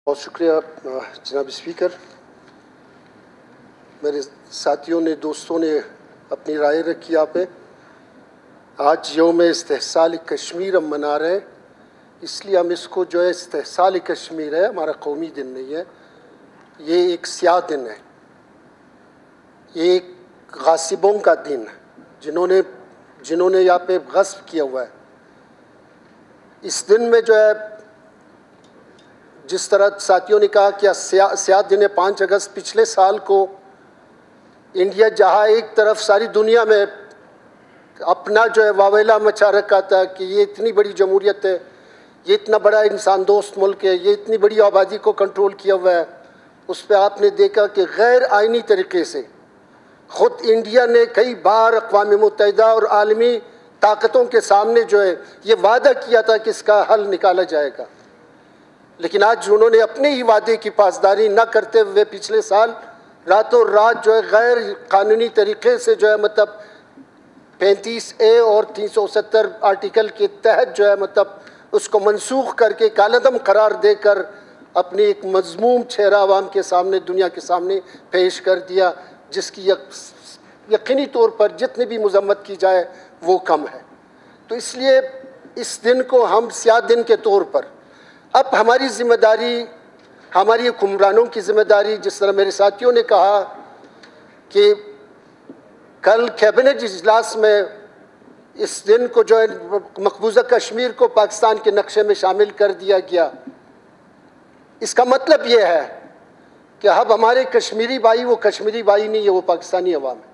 بہت شکریہ جناب اسپیکر. میرے ساتھیوں نے دوستوں نے اپنی رائے رکھی آپ پہ. آج یوم استحصال کشمیر ہم منا رہے ہیں، اس لیے ہم اس کو جو ہے استحصال کشمیر ہے، ہمارا قومی دن نہیں ہے، یہ ایک سیاہ دن ہے، یہ ایک غاصبوں کا دن ہے جنہوں نے یہاں پہ غصب کیا ہوا ہے. اس دن میں جو ہے جس طرح ساتھیوں نے کہا کہ سیاہ دن ہے 5 اگست پچھلے سال کو انڈیا جہاں ایک طرف ساری دنیا میں اپنا جو ہے واویلا مچا رکھا تھا کہ یہ اتنی بڑی جمہوریت ہے، یہ اتنا بڑا انسان دوست ملک ہے، یہ اتنی بڑی آبادی کو کنٹرول کیا ہوا ہے، اس پہ آپ نے دیکھا کہ غیر آئینی طریقے سے خود انڈیا نے کئی بار اقوام متحدہ اور عالمی طاقتوں کے سامنے جو ہے یہ وعدہ کیا تھا کہ اس کا حل نکالا جائے گا، لیکن آج انہوں نے اپنے ہی وعدے کی پاسداری نہ کرتے ہوئے پچھلے سال راتوں رات جو ہے غیر قانونی طریقے سے جو ہے مطلب 35A اور 370 آرٹیکل کے تحت جو ہے مطلب اس کو منسوخ کر کے کالعدم قرار دے کر اپنی ایک مذموم چہرہ عوام کے سامنے دنیا کے سامنے پیش کر دیا، جس کی یقینی طور پر جتنی بھی مذمت کی جائے وہ کم ہے. تو اس لیے اس دن کو ہم سیاہ دن کے طور پر اب ہماری ذمہ داری، ہماری حکمرانوں کی ذمہ داری، جس طرح میرے ساتھیوں نے کہا کہ کل کیبنٹ اجلاس میں اس دن کو جو ہے مقبوضہ کشمیر کو پاکستان کے نقشے میں شامل کر دیا گیا. اس کا مطلب یہ ہے کہ اب ہمارے کشمیری بھائی وہ کشمیری بھائی نہیں ہے، وہ پاکستانی عوام ہے.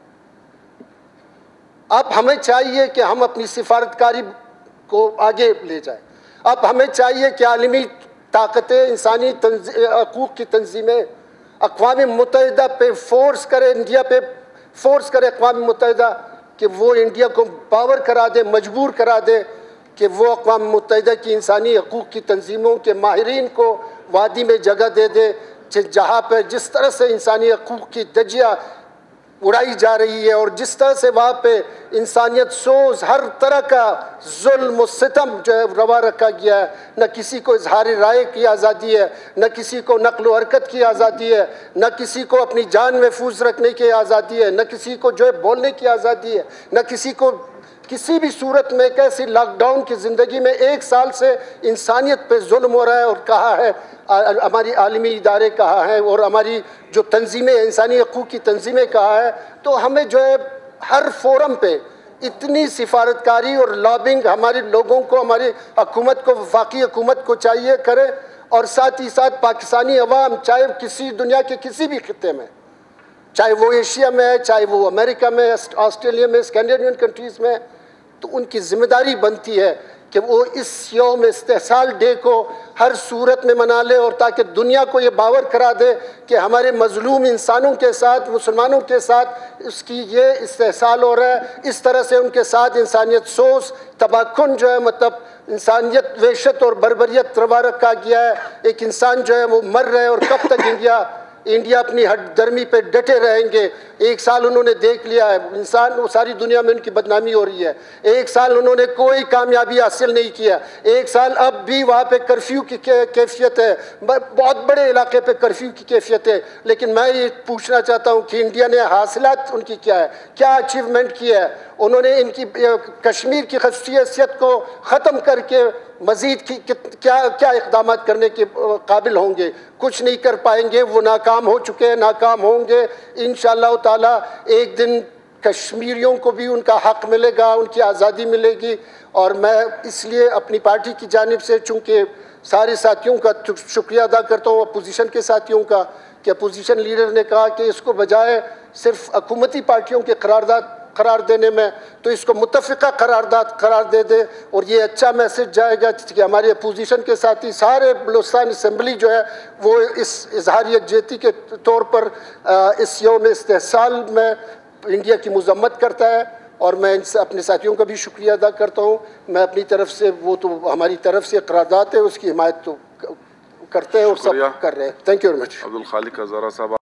اب ہمیں چاہیے کہ ہم اپنی سفارتکاری کو آگے لے جائیں. اب ہمیں چاہیے کہ عالمی طاقتیں، انسانی حقوق کی تنظیمیں اقوام متحدہ پہ فورس کرے، انڈیا پہ فورس کرے اقوام متحدہ کہ وہ انڈیا کو پاور کرا دے، مجبور کرا دے کہ وہ اقوام متحدہ کی انسانی حقوق کی تنظیموں کے ماہرین کو وادی میں جگہ دے دے، جہاں پہ جس طرح سے انسانی حقوق کی دھجیاں اڑائی جا رہی ہے اور جس طرح سے وہاں پہ انسانیت سوز ہر طرح کا ظلم و ستم جو ہے روا رکھا گیا ہے. نہ کسی کو اظہار رائے کی آزادی ہے، نہ کسی کو نقل و حرکت کی آزادی ہے، نہ کسی کو اپنی جان محفوظ رکھنے کی آزادی ہے، نہ کسی کو جو ہے بولنے کی آزادی ہے، نہ کسی کو کسی بھی صورت میں ایک ایسی لاک ڈاؤن کی زندگی میں 1 سال سے انسانیت پہ ظلم ہو رہا ہے. اور کہا ہے ہماری عالمی ادارے کہا ہے اور ہماری جو تنظیمیں انسانی حقوق کی تنظیمیں کہا ہے. تو ہمیں جو ہے ہر فورم پہ اتنی سفارتکاری اور لابنگ ہمارے لوگوں کو، ہماری حکومت کو، وفاقی حکومت کو چاہیے کرے، اور ساتھ ہی ساتھ پاکستانی عوام چاہے کسی دنیا کے کسی بھی خطے میں، چاہے وہ ایشیا میں ہے، چاہے وہ امریکہ میں، آسٹریلیا میں، اسکینڈینیوین کنٹریز میں، تو ان کی ذمہ داری بنتی ہے کہ وہ اس یوم استحصال ڈے کو ہر صورت میں منا لے، اور تاکہ دنیا کو یہ باور کرا دے کہ ہمارے مظلوم انسانوں کے ساتھ، مسلمانوں کے ساتھ اس کی یہ استحصال ہو رہا ہے. اس طرح سے ان کے ساتھ انسانیت سوز تباہ کن جو ہے مطلب انسانیت وحشت اور بربریت روا رکھا گیا ہے. ایک انسان جو ہے وہ مر رہے، اور کب تک انڈیا اپنی ہٹ درمی پہ ڈٹے رہیں گے. 1 سال انہوں نے دیکھ لیا ہے، انسان ساری دنیا میں ان کی بدنامی ہو رہی ہے. 1 سال انہوں نے کوئی کامیابی حاصل نہیں کیا. 1 سال اب بھی وہاں پہ کرفیو کی کیفیت ہے، بہت بڑے علاقے پہ کرفیو کی کیفیت ہے. لیکن میں یہ پوچھنا چاہتا ہوں کہ انڈیا نے حاصلات ان کی کیا ہے، کیا اچیومنٹ کیا ہے؟ انہوں نے ان کی کشمیر کی خصوصی حیثیت کو ختم کر کے مزید کیا اقدامات کرنے کے قابل ہوں گے؟ کچھ نہیں کر پائیں گے. وہ ناکام ہو چکے ہیں، ناکام ہوں گے. انشاءاللہ تعالی ایک دن کشمیریوں کو بھی ان کا حق ملے گا، ان کی آزادی ملے گی. اور میں اس لیے اپنی پارٹی کی جانب سے چونکہ سارے ساتھیوں کا شکریہ ادا کرتا ہوں، اپوزیشن کے ساتھیوں کا، کہ اپوزیشن لیڈر نے کہا کہ اس کو بجائے صرف حکومتی پارٹیوں کے قرار دینے میں تو اس کو متفقہ قرارداد قرار دے دے. اور یہ اچھا میسج جائے گا کہ ہمارے اپوزیشن کے ساتھی سارے بلوچستان اسمبلی جو ہے وہ اس اظہار یکجہتی کے طور پر اس یوم استحصال میں انڈیا کی مذمت کرتا ہے. اور میں اپنے ساتھیوں کا بھی شکریہ ادا کرتا ہوں. میں اپنی طرف سے، وہ تو ہماری طرف سے قرارداد ہے، اس کی حمایت تو کرتے ہیں اور سب کر رہے ہیں. Thank you very much. Abdul Khaliq Hazara صاحب.